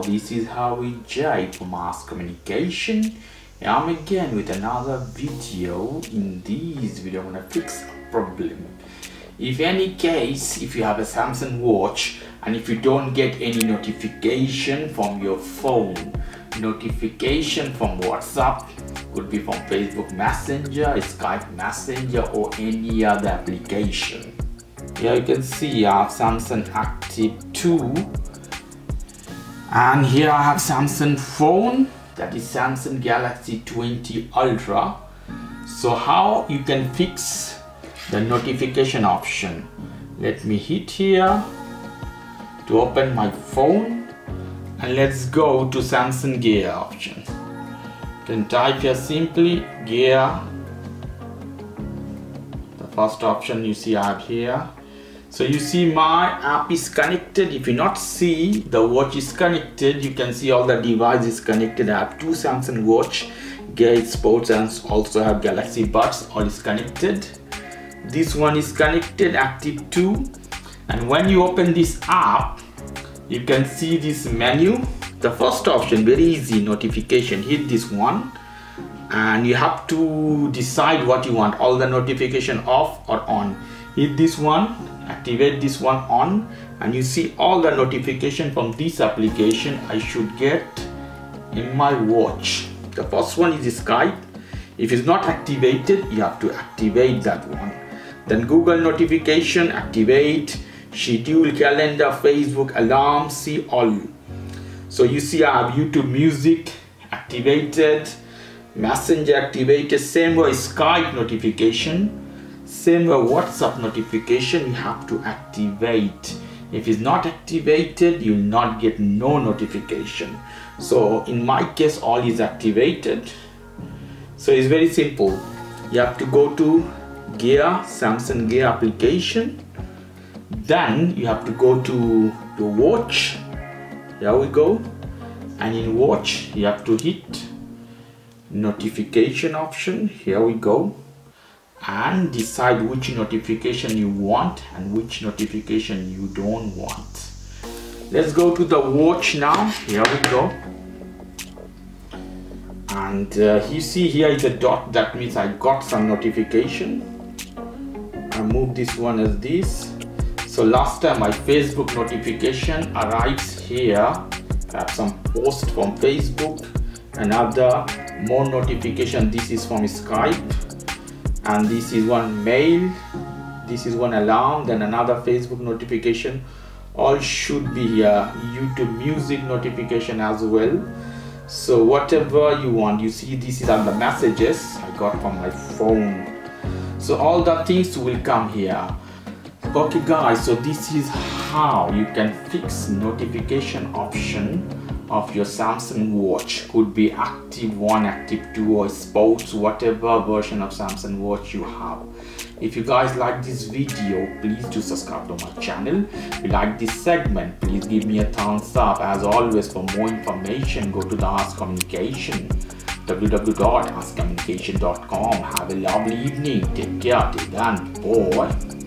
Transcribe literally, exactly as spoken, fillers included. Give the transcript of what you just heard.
this is Harry J for Mass Communication. I'm again with another video. In this video I'm gonna fix a problem. If any case, if you have a Samsung watch and if you don't get any notification from your phone, notification from WhatsApp, could be from Facebook Messenger, Skype Messenger or any other application. Here you can see I have Samsung Active two, and here I have Samsung phone, that is Samsung Galaxy twenty Ultra. So how you can fix the notification option? Let me hit here to open my phone, and let's go to Samsung Gear option. You can type here simply Gear. The first option you see I have here. So you see my app is connected. If you not see the watch is connected, you can see all the devices connected. I have two Samsung watch, Gear Sports, and also have Galaxy Buds. All is connected. This one is connected, Active two. And when you open this app, you can see this menu. The first option, very easy, notification. Hit this one and you have to decide what you want, all the notification off or on. Hit this one, activate this one on, and you see all the notification from this application I should get in my watch. The first one is Skype. If it's not activated, you have to activate that one. Then Google notification, activate, schedule, calendar, Facebook, alarm, see all. So you see I have YouTube Music activated, Messenger activated, same way Skype notification, same way WhatsApp notification you have to activate. If it's not activated, you will not get no notification. So in my case, all is activated. So it's very simple. You have to go to Gear, Samsung Gear application. Then you have to go to the watch. Here we go. And in watch, you have to hit notification option. Here we go. And decide which notification you want and which notification you don't want. Let's go to the watch now. Here we go. And uh, you see here is a dot, that means I got some notification. I move this one as this. So last time my Facebook notification arrives here. I have some post from Facebook, another more notification. This is from Skype, and this is one mail, this is one alarm, then another Facebook notification. All should be here. YouTube Music notification as well. So whatever you want, you see this is on the messages I got from my phone. So all the things will come here. Okay guys, so this is how you can fix notification option of your Samsung watch. Could be Active one, Active two or Sports, whatever version of Samsung watch you have. If you guys like this video, please do subscribe to my channel. If you like this segment, please give me a thumbs up. As always, for more information, go to the Ask Communication, w w w dot ask communication dot com. Have a lovely evening. Take care. Till then, bye.